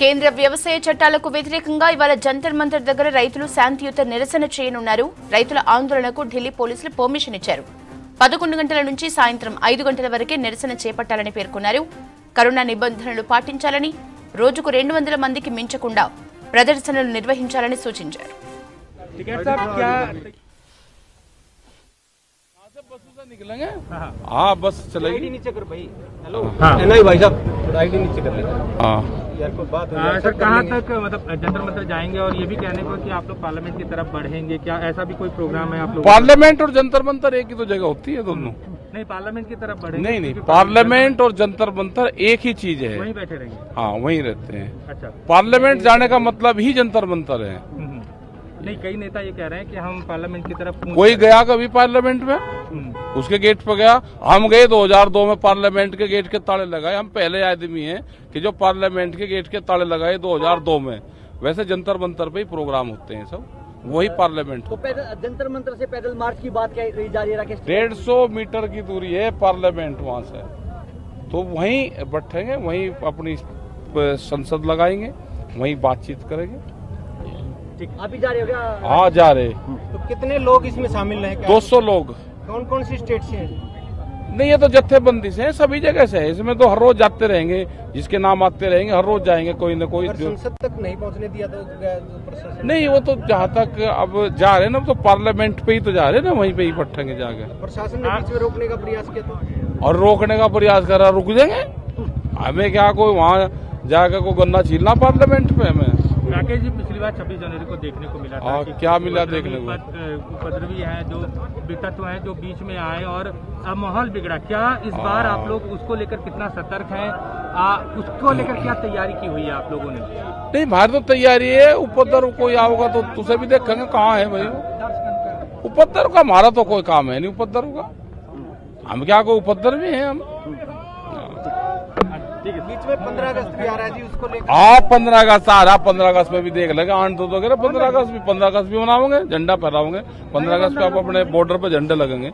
కేంద్ర వ్యవసాయ చట్టాలకు వ్యతిరేకంగా ఇవాళ జంతర్ మంతర్ దగ్గర రైతులు శాంతియుత నిరసన చేయనున్నారు. రైతుల ఆందోళనకు ఢిల్లీ పోలీసులు పర్మిషన్ ఇచ్చారు. 11 గంటల నుంచి సాయంత్రం 5 గంటల వరకే నిరసన చేపట్టాలని పేర్కొన్నారు. కరోనా నిబంధనలు పాటించాలని, రోజుకు 200 మందికి మించకుండా ప్రదర్శనలు నిర్వహించాలని సూచించారు. निकलेंगे हाँ बस चलेगी नीचे कर भाई हेलो नहीं भाई साहब थोड़ा आईडी नीचे कर ले हाँ यार कोई बात है सर कहाँ तक मतलब जंतर मंतर जाएंगे और ये भी कहने को कि आप लोग पार्लियामेंट की तरफ बढ़ेंगे, क्या ऐसा भी कोई प्रोग्राम है आप लोग? पार्लियामेंट और जंतर मंतर एक ही तो जगह होती है दोनों? नहीं पार्लियामेंट की तरफ बढ़ेंगे? नहीं पार्लियामेंट और जंतर मंतर एक ही चीज है, वहीं बैठे रहेंगे। हाँ वहीं रहते हैं। अच्छा पार्लियामेंट जाने का मतलब ही जंतर मंतर है। नहीं कई नेता ये कह रहे हैं कि हम पार्लियामेंट की तरफ कोई गया कभी पार्लियामेंट में? उसके गेट पर गया? हम गए 2002 में पार्लियामेंट के गेट के ताले लगाए। हम पहले आदमी हैं कि जो पार्लियामेंट के गेट के ताले लगाए 2002 में। वैसे जंतर मंतर पे ही प्रोग्राम होते हैं सब, वही पार्लियामेंट। तो जंतर मंतर से पैदल मार्च की बात कही जा रही है राकेश? 150 मीटर की दूरी है पार्लियामेंट वहाँ से, तो वहीं बैठेंगे, वहीं अपनी संसद लगाएंगे, वहीं बातचीत करेंगे। आप ही जा रहे हो क्या? हाँ जा रहे। तो कितने लोग इसमें शामिल हैं? 200 लोग। कौन कौन सी स्टेट से हैं? नहीं ये तो जत्थेबंदी से है, सभी जगह से है। इसमें तो हर रोज जाते रहेंगे, जिसके नाम आते रहेंगे, हर रोज जाएंगे कोई न कोई। संसद तक नहीं पहुंचने दिया तो प्रशासन? नहीं वो तो जहाँ तक अब जा रहे हैं ना, तो पार्लियामेंट पे ही तो जा रहे हैं ना, वहीं पे ही बैठेंगे जाकर। प्रशासन ने बीच में रोकने का प्रयास किया था? और रोकने का प्रयास कर रहा, रुक जाएंगे हमें क्या, कोई वहाँ जाकर कोई गन्ना छीलना पार्लियामेंट पे हमें? राकेश जी पिछली बार 26 जनवरी को देखने को मिला था कि क्या मिला देखने को? उपद्रवी है, जो तत्व है जो बीच में आए और अब माहौल बिगड़ा। क्या इस बार आप लोग उसको लेकर कितना सतर्क हैं? उसको लेकर क्या तैयारी की हुई है आप लोगों ने? नहीं हमारी तो तैयारी है, उपद्रव कोई आओगा तो तुझे भी देखेंगे कहाँ है भाई। उपद्रव का हमारा तो कोई काम है नहीं, उपद्रव का हम क्या कोई उपद्रवी हैं हम। ठीक है, बीच में 15 अगस्त भी आ रहा है जी, उसको लेकर? हाँ 15 अगस्त आ रहा, 15 अगस्त में भी देख लेंगे। आंट तो वगैरह 15 अगस्त भी मनाओगे, झंडा फहराओगे। 15 अगस्त पे आप अपने बॉर्डर पे झंडे लगेंगे।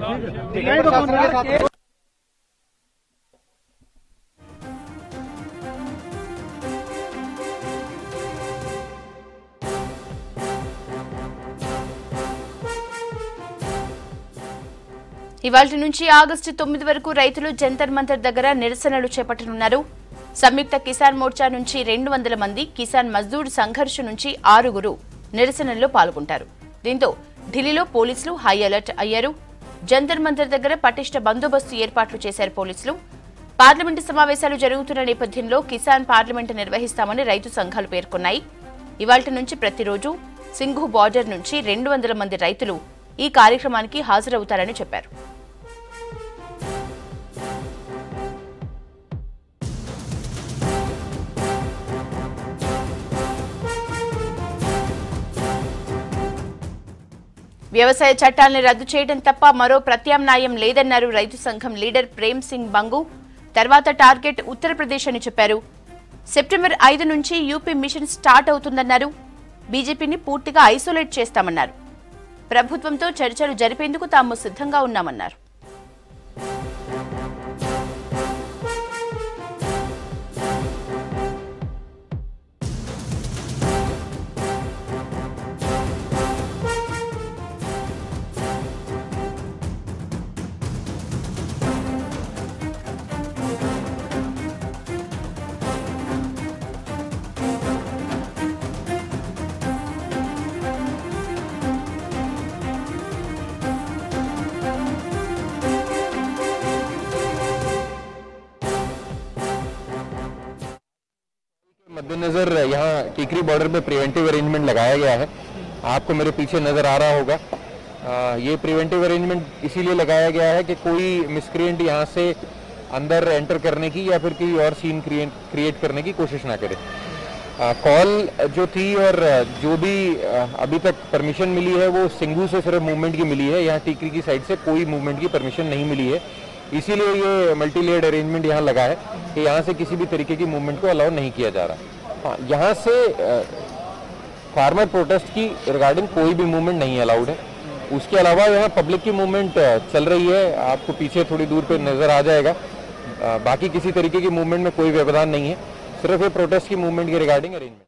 ఇవాల్టి నుంచి ఆగస్టు 9 వరకు రైతులు జంతర్ మంతర్ దగ్గర నిరసనలు చేపట్టనున్నారు. సంయుక్త కిసాన్ మోర్చా నుంచి 200 మంది, కిసాన్ మజ్దూర్ సంఘర్ష్ నుంచి 6 నిరసనల్లో పాల్గొంటారు. దీంతో ఢిల్లీలో పోలీసులు హై అలర్ట్ అయ్యారు. జంతర్ మంతర్ దగ్గర పటిష్ట బందోబస్తు ఏర్పాట్లు చేశారు పోలీసులు. పార్లమెంటు సమావేశాలు జరుగుతున్న నేపథ్యంలో కిసాన్ పార్లమెంటు నిర్వహిస్తామని రైతు సంఘాలు పేర్కొన్నాయి. ఇవాల్టి నుంచి ప్రతిరోజు సింఘు బార్డర్ నుంచి 200 మంది రైతులు ఈ కార్యక్రమానికి హాజరవుతారని చెప్పారు. వ్యవసాయ చట్టాలను రద్దు చేయడం తప్ప మరో ప్రత్యామ్నాయం లేదన్నారు రైతు సంఘం లీడర్ ప్రేమ్ సింగ్ బంగు. తర్వాత టార్గెట్ ఉత్తరప్రదేశ్ అని చెప్పారు. సెప్టెంబర్ 5 నుంచి యూపీ మిషన్ స్టార్ట్ అవుతుందన్నారు. బీజేపీని పూర్తిగా ఐసోలేట్ చేస్తామన్నారు. ప్రభుత్వంతో చర్చలు జరిపేందుకు తాము సిద్ధంగా ఉన్నామన్నారు. मद्देनजर यहाँ टीकरी बॉर्डर पे प्रिवेंटिव अरेंजमेंट लगाया गया है। आपको मेरे पीछे नज़र आ रहा होगा। ये प्रिवेंटिव अरेंजमेंट इसीलिए लगाया गया है कि कोई मिसक्रिएंट यहाँ से अंदर एंटर करने की या फिर कोई और सीन क्रिएट करने की कोशिश ना करे। कॉल जो थी और जो भी अभी तक परमिशन मिली है वो सिंघू से सिर्फ मूवमेंट की मिली है। यहाँ टीकरी की साइड से कोई मूवमेंट की परमिशन नहीं मिली है, इसीलिए ये मल्टी लेयर्ड अरेंजमेंट यहाँ लगा है कि यहाँ से किसी भी तरीके की मूवमेंट को अलाउ नहीं किया जा रहा। हाँ यहाँ से फार्मर प्रोटेस्ट की रिगार्डिंग कोई भी मूवमेंट नहीं अलाउड है। उसके अलावा यहाँ पब्लिक की मूवमेंट चल रही है, आपको पीछे थोड़ी दूर पे नज़र आ जाएगा। बाकी किसी तरीके की मूवमेंट में कोई व्यवधान नहीं है। सिर्फ ये प्रोटेस्ट की मूवमेंट के रिगार्डिंग अरेंजमेंट।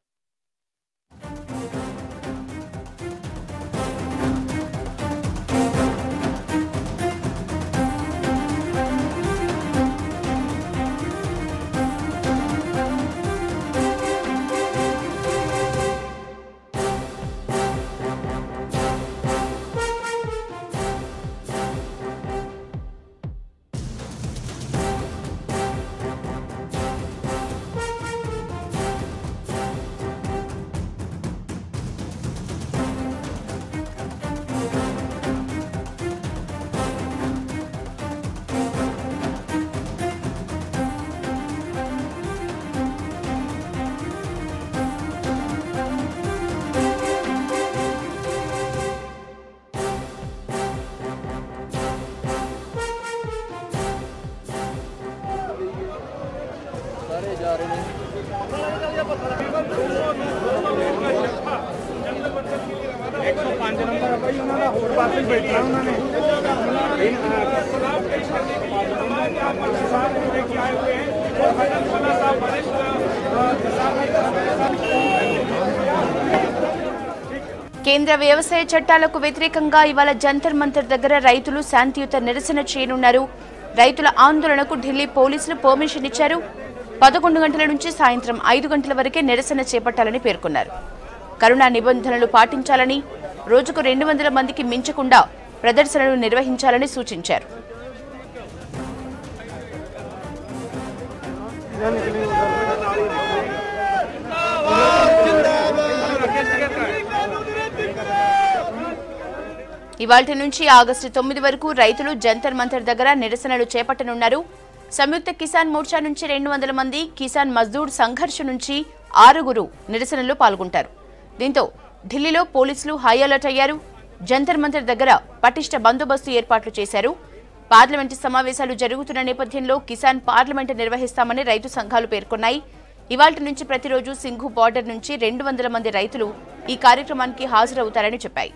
కేంద్ర వ్యవసాయ చట్టాలకు వ్యతిరేకంగా ఇవాళ జంతర్ మంతర్ దగ్గర రైతులు శాంతియుత నిరసన చేయనున్నారు. రైతుల ఆందోళనకు ఢిల్లీ పోలీసులు పర్మిషన్ ఇచ్చారు. 11 గంటల నుంచి సాయంత్రం 5 గంటల వరకే నిరసన చేపట్టాలని పేర్కొన్నారు. కరోనా నిబంధనలు పాటించాలని, రోజుకు 200 మందికి మించకుండా ప్రదర్శనలు నిర్వహించాలని సూచించారు. ఇవాల్టి నుంచి ఆగస్టు 9 వరకు రైతులు జంతర్ మంతర్ దగ్గర నిరసనలు చేపట్టనున్నారు. సంయుక్త కిసాన్ మోర్చా నుంచి 200 మంది, కిసాన్ మజ్దూర్ సంఘర్ష్ నుంచి 6 నిరసనలో పాల్గొంటారు. దీంతో ఢిల్లీలో పోలీసులు హై అలర్ట్ అయ్యారు. జంతర్ మంతర్ దగ్గర పటిష్ట బందోబస్తు ఏర్పాట్లు చేశారు. పార్లమెంటు సమావేశాలు జరుగుతున్న నేపథ్యంలో కిసాన్ పార్లమెంటు నిర్వహిస్తామని రైతు సంఘాలు పేర్కొన్నాయి. ఇవాల్టి నుంచి ప్రతిరోజు సింఘు బార్డర్ నుంచి 200 మంది రైతులు ఈ కార్యక్రమానికి హాజరవుతారని చెప్పాయి.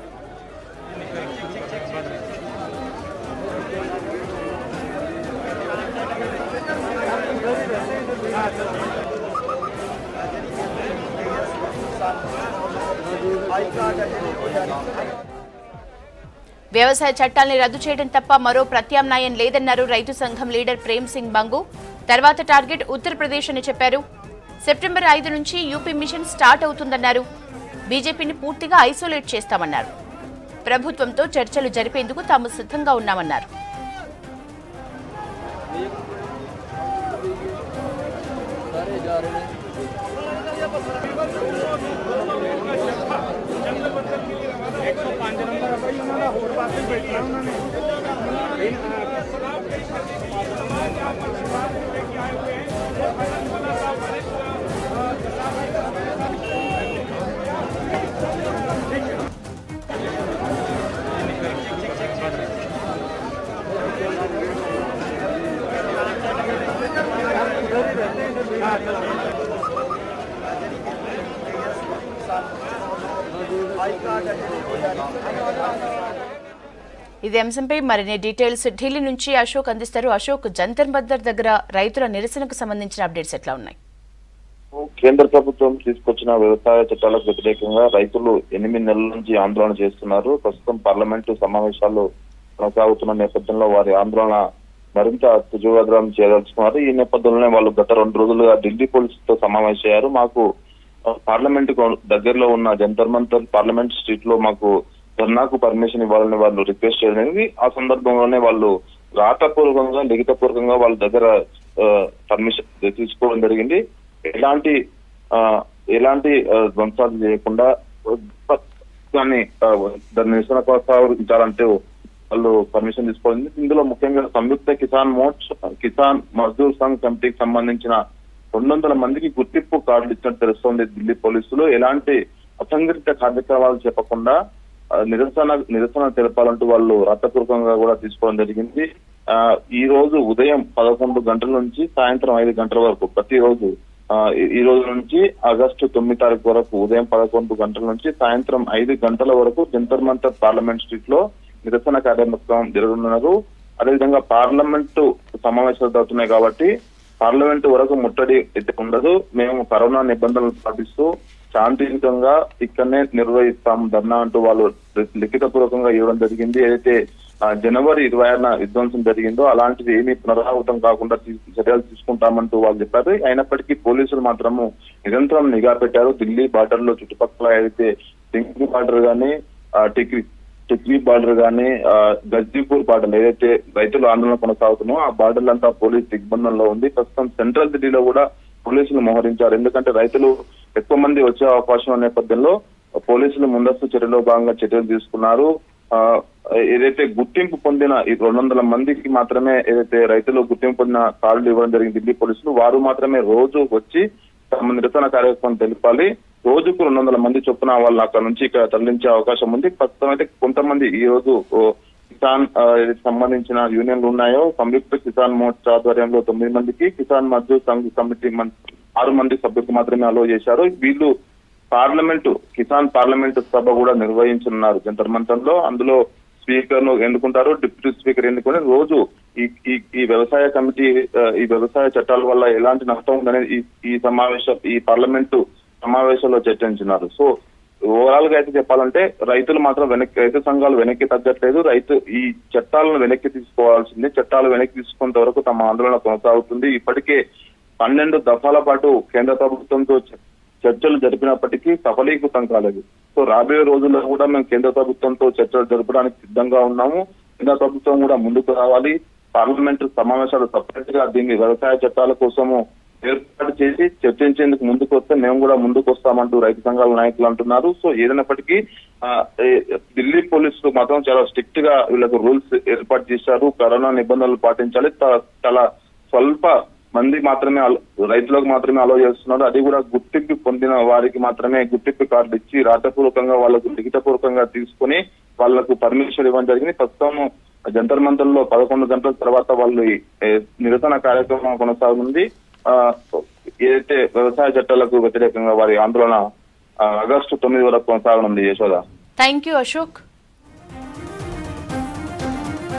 వ్యవసాయ చట్టాల్ని రద్దు చేయడం తప్ప మరో ప్రత్యామ్నాయం లేదన్నారు రైతు సంఘం లీడర్ ప్రేమ్ సింగ్ బంగు. తర్వాత టార్గెట్ ఉత్తరప్రదేశ్ అని చెప్పారు. సెప్టెంబర్ 5 నుంచి యూపీ మిషన్ స్టార్ట్ అవుతుందన్నారు. బీజేపీని పూర్తిగా ఐసోలేట్ చేస్తామన్నారు. ప్రభుత్వంతో చర్చలు జరిపేందుకు తాము సిద్ధంగా ఉన్నామన్నారు. ఇదే అంశంపై మరిన్ని డీటెయిల్స్ ఢిల్లీ నుంచి అశోక్ అందిస్తారు. అశోక్, జంతర్ మంతర్ దగ్గర రైతుల నిరసనకు సంబంధించిన అప్డేట్స్ ఎట్లా ఉన్నాయి? కేంద్ర ప్రభుత్వం తీసుకొచ్చిన వ్యవసాయ చట్టాలకు వ్యతిరేకంగా రైతులు 8 నెలల నుంచి ఆందోళన చేస్తున్నారు. ప్రస్తుతం పార్లమెంటు సమావేశాలు కొనసాగుతున్న నేపథ్యంలో వారి ఆందోళన మరింత తీవ్రతరం చేయదలుచుకున్నారు. ఈ నేపథ్యంలోనే వాళ్ళు గత 2 రోజులుగా ఢిల్లీ పోలీసులతో సమావేశమయ్యారు. మాకు పార్లమెంట్ దగ్గరలో ఉన్న జంతర్ మంతర్ పార్లమెంట్ స్ట్రీట్ లో మాకు ధర్నాకు పర్మిషన్ ఇవ్వాలని వాళ్ళు రిక్వెస్ట్ చేయడం. ఆ సందర్భంలోనే వాళ్ళు రాతపూర్వకంగా లిఖితపూర్వకంగా వాళ్ళ దగ్గర పర్మిషన్ తీసుకోవడం జరిగింది. ఎలాంటి ధ్వంసాలు చేయకుండా దాన్ని నిరసన కొనసాగించాలంటే వాళ్ళు పర్మిషన్ తీసుకోవాలి. ఇందులో ముఖ్యంగా సంయుక్త కిసాన్ మజ్దూర్ సంఘ్ కమిటీకి సంబంధించిన 200 మందికి గుర్తింపు కార్డులు ఇచ్చినట్టు తెలుస్తోంది ఢిల్లీ పోలీసులు. ఎలాంటి అసంఘటిత కార్యక్రమాలు చెప్పకుండా నిరసన తెలపాలంటూ వాళ్ళు రాతపూర్వకంగా కూడా తీసుకోవడం జరిగింది. ఈ రోజు ఉదయం 11 గంటల నుంచి సాయంత్రం 5 గంటల వరకు ప్రతిరోజు ఈ రోజు నుంచి ఆగస్టు 9 తారీఖు వరకు ఉదయం 11 గంటల నుంచి సాయంత్రం 5 గంటల వరకు జంతర్ మంతర్ పార్లమెంట్ స్ట్రీట్ లో నిరసన కార్యక్రమం జరగనున్నారు. అదేవిధంగా పార్లమెంటు సమావేశాలు జరుగుతున్నాయి కాబట్టి పార్లమెంట్ వరకు ముట్టడి అయితే ఉండదు, మేము కరోనా నిబంధనలు పాటిస్తూ శాంతియుతంగా ఇక్కడనే నిర్వహిస్తాం ధర్నా అంటూ వాళ్ళు లిఖిత పూర్వకంగా ఇవ్వడం జరిగింది. ఏదైతే జనవరి 26న విధ్వంసం జరిగిందో అలాంటిది ఏమీ పునరావృతం కాకుండా చర్యలు తీసుకుంటామంటూ వాళ్ళు చెప్పారు. అయినప్పటికీ పోలీసులు మాత్రము నిరంతరం నిఘా పెట్టారు. ఢిల్లీ బార్డర్ లో చుట్టుపక్కల ఏదైతే టింక్రీ బార్డర్ గానీ టిక్రీ బార్డర్ గానీ గజ్జీపూర్ బార్డర్ ఏదైతే రైతులు ఆందోళన కొనసాగుతున్నాయో ఆ బార్డర్లంతా పోలీసు దిగ్బంధంలో ఉంది. ప్రస్తుతం సెంట్రల్ ఢిల్లీలో కూడా పోలీసులు మోహరించారు. ఎందుకంటే రైతులు ఎక్కువ మంది వచ్చే అవకాశం నేపథ్యంలో పోలీసులు ముందస్తు చర్యలో భాగంగా చర్యలు తీసుకున్నారు. ఏదైతే గుర్తింపు పొందిన ఈ 200 మందికి మాత్రమే ఏదైతే రైతులు గుర్తింపు పొందిన కార్డులు ఇవ్వడం జరిగింది ఢిల్లీ పోలీసులు. వారు మాత్రమే రోజు వచ్చి తమ నిరసన కార్యక్రమం తెలిపాలి. రోజుకు 200 మంది చొప్పున వాళ్ళు అక్కడ నుంచి ఇక్కడ తరలించే అవకాశం ఉంది. ప్రస్తుతం అయితే కొంతమంది ఈ రోజు కిసాన్ సంబంధించిన యూనియన్లు ఉన్నాయో సంయుక్త కిసాన్ మోర్చా ఆధ్వర్యంలో 9 మందికి, కిసాన్ మజ్దూర్ సంఘ్ కమిటీ 6 మంది సభ్యులకు మాత్రమే అలో చేశారు. వీళ్ళు కిసాన్ పార్లమెంటు సభ కూడా నిర్వహించనున్నారు జంతర్ మంతర్ లో. అందులో స్పీకర్ ను ఎన్నుకుంటారు, డిప్యూటీ స్పీకర్ ఎన్నుకొని రోజు ఈ వ్యవసాయ కమిటీ ఈ వ్యవసాయ చట్టాల వల్ల ఎలాంటి నష్టం ఉందనేది ఈ పార్లమెంటు సమావేశంలో చర్చించినారు. సో ఓవరాల్ గా అయితే చెప్పాలంటే రైతులు మాత్రం రైతు సంఘాలు వెనక్కి తగ్గట్లేదు. ఈ చట్టాలను వెనక్కి తీసుకోవాల్సిందే. చట్టాలు వెనక్కి తీసుకునేంత వరకు తమ ఆందోళన కొనసాగుతుంది. ఇప్పటికే 12 దఫాల పాటు కేంద్ర ప్రభుత్వంతో చర్చలు జరిపినప్పటికీ సఫలీకృతం కాలేదు. సో రాబోయే రోజుల్లో కూడా మేము కేంద్ర ప్రభుత్వంతో చర్చలు జరపడానికి సిద్ధంగా ఉన్నాము. కేంద్ర ప్రభుత్వం కూడా ముందుకు రావాలి. పార్లమెంటు సమావేశాలు సపరేట్ గా దీన్ని వ్యవసాయ చట్టాల కోసము ఏర్పాటు చేసి చర్చించేందుకు ముందుకు వస్తే మేము కూడా ముందుకు వస్తామంటూ రైతు సంఘాల నాయకులు అంటున్నారు. సో ఏదైనప్పటికీ ఢిల్లీ పోలీసులు మాత్రం చాలా స్ట్రిక్ట్ గా వీళ్ళకు రూల్స్ ఏర్పాటు చేశారు. కరోనా నిబంధనలు పాటించాలి. చాలా స్వల్ప మంది మాత్రమే రైతులకు మాత్రమే అలో చేస్తున్నారు. అది కూడా గుర్తింపు పొందిన వారికి మాత్రమే గుర్తింపు కార్డు ఇచ్చి రాతపూర్వకంగా వాళ్ళకు లిఖితపూర్వకంగా తీసుకుని వాళ్లకు పర్మిషన్ ఇవ్వడం జరిగింది. ప్రస్తుతం జంతర్ మంతర్ లో 11 గంటల తర్వాత వాళ్ళు నిరసన కార్యక్రమం కొనసాగుతుంది. ఏదైతే వ్యవసాయ చట్టాలకు వ్యతిరేకంగా వారి ఆందోళన ఆగస్టు 9 వరకు కొనసాగనుంది. యశోద. Thank you Ashok.